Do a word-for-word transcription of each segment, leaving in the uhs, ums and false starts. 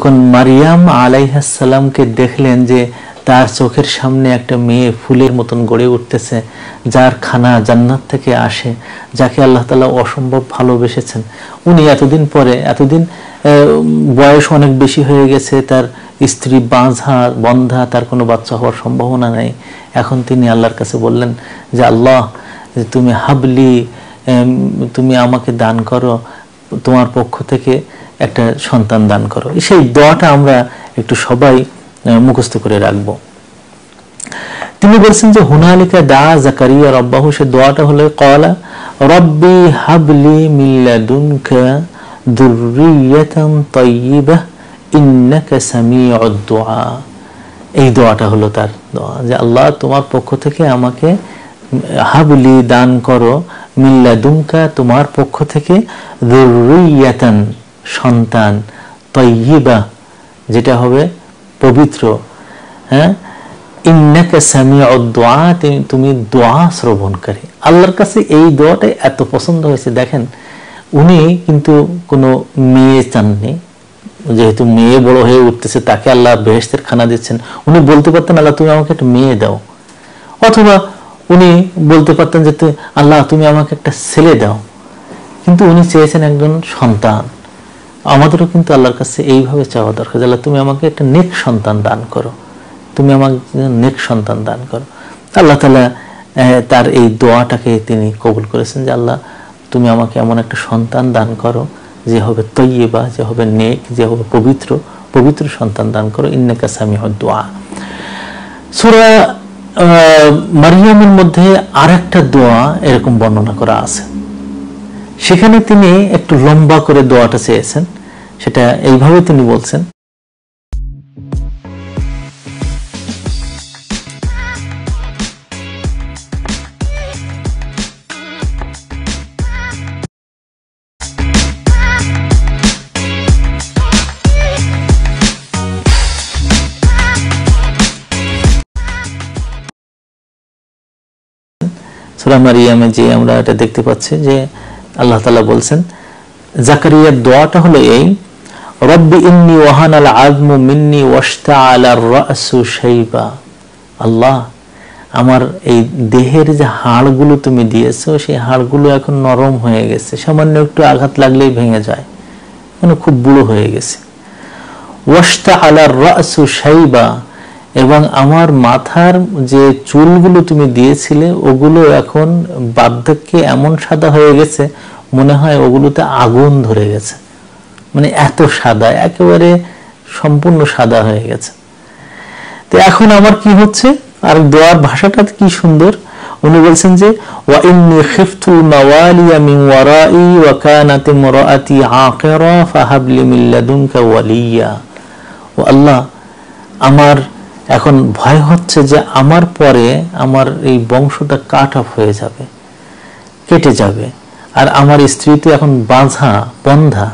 যখন মারিয়াম আলাইহিস সালামকে দেখলেন যে তার চোখের সামনে একটা মেয়ে ফুলের মতন গড়ে উঠতেছে, যার খানা জান্নাত থেকে আসে, যাকে আল্লাহ তাআলা অসম্ভব ভালোবেসেছেন, উনি এতদিন পরে, এতদিন বয়স অনেক বেশি হয়ে গেছে, তার স্ত্রী বাঁঝা বন্ধা, তার কোনো বাচ্চা হওয়ার সম্ভাবনা নেই, এখন তিনি আল্লাহর কাছে বললেন যে আল্লাহ তুমি হাবলি, তুমি আমাকে দান করো, তোমার পক্ষ থেকে একটা সন্তান দান করো। সেই দোয়াটা আমরা একটু সবাই মুখস্থ করে রাখবো। তিনি বলছেন যে হুনালিকা দা জাকারিয়া রব্বাহু, সে দোয়াটা হলো ক্বালা রব্বি হাবলি মিন লাদুনকা যুররিয়াতান তাইয়্যিবাহ ইন্নাকা সামিউদ দুআ। এই দোয়াটা হলো তার দোয়া যে আল্লাহ তোমার পক্ষ থেকে আমাকে হাবলি দান করো, মিন লাদুনকা তোমার পক্ষ থেকে, যুররিয়াতান সন্তান, তাইয়্যিবাহ যেটা হবে পবিত্র, হ্যাঁ, ইন্নাকা সামিউদ দুআ তুমি দোয়া শ্রবণকারী। আল্লাহর কাছে এই দোয়াটা এত পছন্দ হয়েছে। দেখেন উনি কিন্তু কোনো মেয়ে চাননি, যেহেতু মেয়ে বড় হয়ে উঠতেছে, তাকে আল্লাহ বেহেশতের খানা দিচ্ছেন, উনি বলতে পারতেন আল্লাহ তুমি আমাকে একটা মেয়ে দাও, অথবা উনি বলতে পারতেন যে আল্লাহ তুমি আমাকে একটা ছেলে দাও, কিন্তু উনি চেয়েছেন একজন সন্তান। আমাদেরও কিন্তু আল্লাহর কাছে এইভাবে চাওয়া দরকার, আল্লাহ তুমি আমাকে একটা নেক সন্তান দান করো, তুমি আমাকে নেক সন্তান দান করো। আল্লাহ তাআলা তার এই দোয়াটাকে তিনি কবুল করেছেন যে আল্লাহ তুমি আমাকে এমন একটা সন্তান দান করো যে হবে তৈয়বা, যে হবে নেক, যে হবে পবিত্র, পবিত্র সন্তান দান করো, ইন্নাকা সামিউদ দুআ। সূরা মারইয়ামের মধ্যে আরেকটা দোয়া এরকম বর্ণনা করা আছে, সেখানে তিনি একটু লম্বা করে দোয়াটা চেয়েছেন, সেটা এইভাবে তিনি বলছেন সূরা মারইয়ামে যে আমরা এটা দেখতে পাচ্ছি যে আল্লাহ তাআলা বলছেন, জাকারিয়ার দোয়াটা হলো এই, রব্বি ইন্নী ওয়াহানাল আযমু মিন্নী ওয়াশতাআলার রাসু শাইবা। আল্লাহ আমার এই দেহের যে হাড়গুলো তুমি দিয়েছো, সেই হাড়গুলো এখন নরম হয়ে গেছে, সামান্য একটু আঘাত লাগলেই ভেঙে যায়, মানে খুব বুড়ো হয়ে গেছে। ওয়াশতাআলার রাসু শাইবা, এবং আমার মাথার যে চুলগুলো তুমি দিয়েছিলে ওগুলো এখন বার্ধক্যে এমন সাদা হয়ে গেছে, মনে হয় ওগুলোতে আগুন ধরে গেছে, মানে এত সাদা, একেবারে সম্পূর্ণ সাদা হয়ে গেছে। তো এখন আমার কি হচ্ছে, আর দোয়ার ভাষাটা কি সুন্দর, উনি বলছেন যে ওয়া ইন্নী খিফতু মাওয়ালিয়া মিন ওয়ারাই ওয়া কানাত ইমরাআতি আকিরা ফাহাবলি মিন লাদুনকা ওয়ালিয়া। ও আল্লাহ আমার এখন ভয় হচ্ছে যে আমার পরে আমার এই বংশটা কাট অফ হয়ে যাবে, কেটে যাবে, আর আমার স্ত্রী তো এখন বাঁঝা বন্ধা,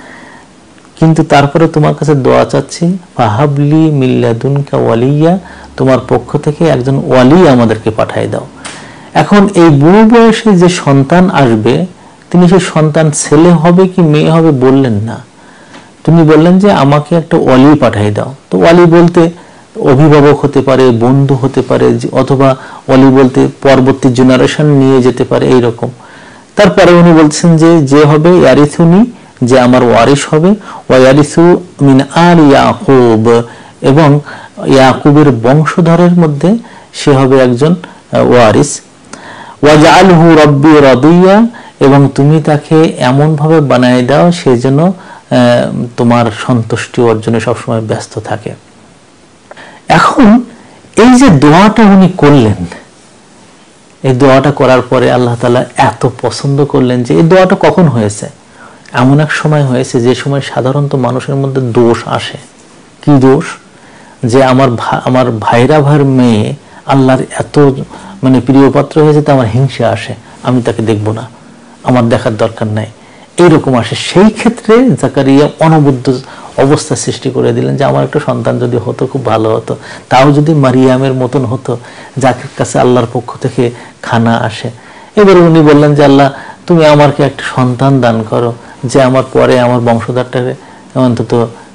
কিন্তু তারপরে তোমার কাছে দোয়া চাচ্ছি, ফাহাবলি মিন লাদুনকা ওয়ালিয়া, তোমার পক্ষ থেকে একজন ওয়ালি আমাদেরকে পাঠিয়ে দাও। এখন এই বুড়ো বয়সে যে সন্তান আসবে, তিনি সেই সন্তান ছেলে হবে কি মেয়ে হবে বললেন না, তুমি বললেন যে আমাকে একটা ওয়ালি পাঠিয়ে দাও। তো ওয়ালি বলতে অভিভাবক হতে পারে, বন্ধু হতে পারে, অথবা ওয়ালি বলতে পরবর্তী জেনারেশন নিয়ে যেতে পারে, এইরকম। তারপরে উনি বলছেন যে যে হবে ইয়ারিসুনি, যে আমার ওয়ারিস হবে, ওয়া ইয়ারিসু মিন আলি ইয়াকুব, এবং ইয়াকুবের বংশধরের মধ্যে সে হবে একজন ওয়ারিস। ওয়াজআলহু রাব্বি রাদিয়া, এবং তুমি তাকে এমন ভাবে বানায় দাও সে যেন তোমার সন্তুষ্টি অর্জনে সবসময় ব্যস্ত থাকে। এখন এই যে দোয়াটা উনি করলেন, এই দোয়াটা করার পরে আল্লাহ তাআলা এত পছন্দ করলেন যে এই দোয়াটা কখন হয়েছে, এমন এক সময় হয়েছে যে সময় সাধারণত মানুষের মধ্যে দোষ আসে। কি দোষ? যে আমার আমার ভাইরা ভাইয়ের মেয়ে আল্লাহর এত মানে প্রিয় পাত্র হয়েছে, তো আমার হিংসা আসে, আমি তাকে দেখব না, আমার দেখার দরকার নাই, এইরকম আসে। সেই ক্ষেত্রে জাকারিয়া অনবদ্য অবস্থা সৃষ্টি করে দিলেন যে আমার একটা সন্তান যদি হতো খুব ভালো হতো, তাও যদি মারিয়ামের মতন হতো, যার কাছে আল্লাহর পক্ষ থেকে খানা আসে। এবারে উনি বললেন যে আল্লাহ তুমি আমাকে একটা সন্তান দান করো, যে আমার পরে আমার বংশধরটাকে অন্তত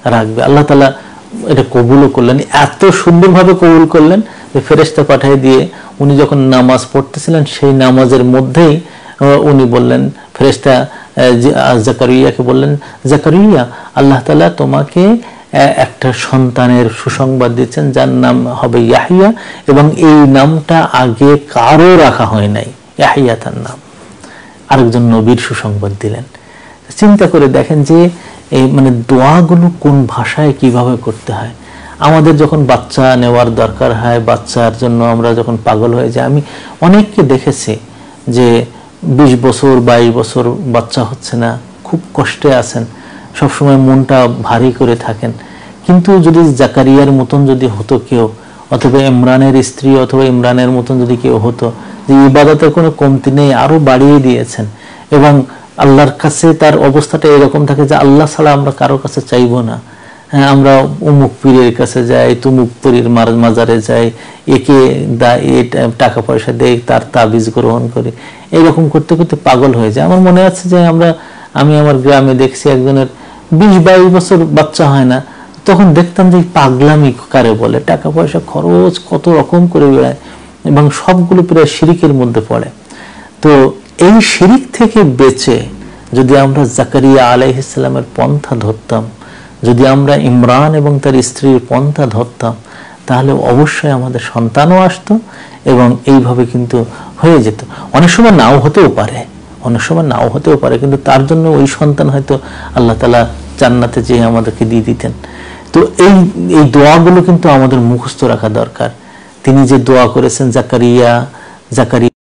রাখবে। আল্লাহ তাআলা এটা কবুলও করলেন, এত সুন্দরভাবে কবুল করলেন যে ফেরেশতা পাঠিয়ে দিয়ে উনি যখন নামাজ পড়তেছিলেন সেই নামাজের মধ্যেই উনি বললেন, ফেরেশতা জাকারিয়াকে বললেন, জাকারিয়া আল্লাহ তাআলা তোমাকে একটা সন্তানের সুসংবাদ দিচ্ছেন যার নাম হবে ইয়াহিয়া, এবং এই নামটা আগে কারো রাখা হয় নাই, ইয়াহিয়া তার নাম। আরেকজন নবীর সুসংবাদ দিলেন। চিন্তা করে দেখেন যে এই মানে দোয়াগুলো কোন ভাষায় কিভাবে করতে হয়। আমাদের যখন বাচ্চা নেওয়ার দরকার হয়, বাচ্চার জন্য আমরা যখন পাগল হয়ে যাই, আমি অনেককে দেখেছি যে বিশ বছর বাইশ বছর বাচ্চা হচ্ছে না, খুব কষ্টে আছেন, সবসময় মনটা ভারী করে থাকেন। কিন্তু যদি জাকারিয়ার মতন যদি হতো কেউ, অথবা ইমরানের স্ত্রী অথবা ইমরানের মতন যদি কেউ হতো, যে ইবাদতের কোনো কমতি নেই, আরো বাড়িয়ে দিয়েছেন, এবং আল্লাহর কাছে তার অবস্থাটা এরকম থাকে যে আল্লাহ ছাড়া আমরা কারো কাছে চাইবো না। হ্যাঁ, আমরা অমুক পীরের কাছে যাই, তুমুক পীরের মাজারে যাই, একে টাকা পয়সা দেই, তার তাবিজ গ্রহণ করি, এইরকম করতে করতে পাগল হয়ে যায়। আমার মনে আছে যে আমরা আমি আমার গ্রামে দেখছি একজনের বিশ বাইশ বছর বাচ্চা হয় না, তখন দেখতাম যে পাগলামি কারে বলে, টাকা পয়সা খরচ কত রকম করে বেড়ায়, এবং সবগুলো প্রায় শিরিকের মধ্যে পড়ে। তো এই শিরিক থেকে বেঁচে যদি আমরা জাকারিয়া আলাইহিস সালামের পন্থা ধরতাম, যদি আমরা ইমরান এবং তার স্ত্রীর পন্থা ধরতাম, তাহলে অবশ্যই আমাদের সন্তানও আসতো এবং এইভাবে কিন্তু হয়ে যেত। অনেক সময় নাও হতেও পারে, অনেক সময় নাও হতেও পারে, কিন্তু তার জন্য ওই সন্তান হয়তো আল্লাহ তাআলা জান্নাতে যেয়ে আমাদেরকে দিয়ে দিতেন। তো এই এই দোয়াগুলো কিন্তু আমাদের মুখস্থ রাখা দরকার। তিনি যে দোয়া করেছেন জাকারিয়া জাকারিয়া